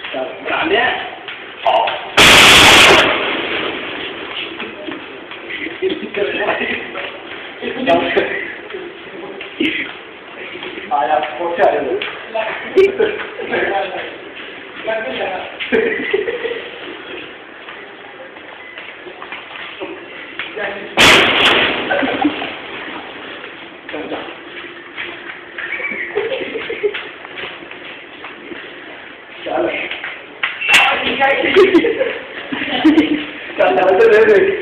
哪边？好。哎呀，我吓人了！Cara,